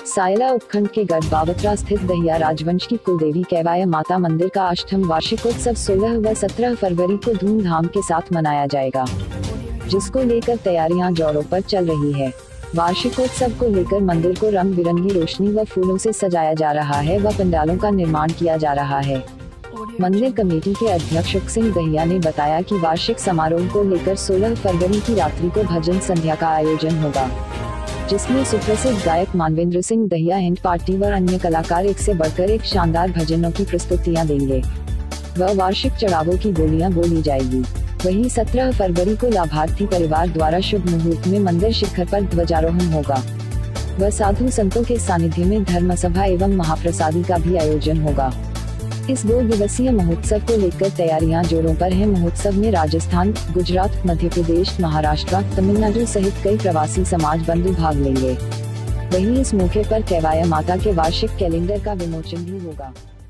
सायला उपखंड के गढ़ बावत्रा स्थित दहिया राजवंश की कुलदेवी कैवाया माता मंदिर का 8वां वार्षिकोत्सव 16 व 17 फरवरी को धूमधाम के साथ मनाया जाएगा, जिसको लेकर तैयारियां जोरों पर चल रही है। वार्षिकोत्सव को लेकर मंदिर को रंग बिरंगी रोशनी व फूलों से सजाया जा रहा है व पंडालों का निर्माण किया जा रहा है। मंदिर कमेटी के अध्यक्ष उक सिंह दहिया ने बताया कि वार्षिक समारोह को लेकर 16 फरवरी की रात्रि को भजन संध्या का आयोजन होगा, जिसमें सुप्रसिद्ध गायक मानवेंद्र सिंह दहिया एंड पार्टी व अन्य कलाकार एक से बढ़कर एक शानदार भजनों की प्रस्तुतियां देंगे व वार्षिक चढ़ावों की बोलियां बोली जाएगी। वहीं 17 फरवरी को लाभार्थी परिवार द्वारा शुभ मुहूर्त में मंदिर शिखर पर ध्वजारोहण होगा व साधु संतों के सानिध्य में धर्म सभा एवं महाप्रसादी का भी आयोजन होगा। इस 2 दिवसीय महोत्सव को लेकर तैयारियां जोरों पर हैं। महोत्सव में राजस्थान, गुजरात, मध्य प्रदेश, महाराष्ट्र, तमिलनाडु सहित कई प्रवासी समाज बंधु भाग लेंगे। वहीं इस मौके पर कैवाया माता के वार्षिक कैलेंडर का विमोचन भी होगा।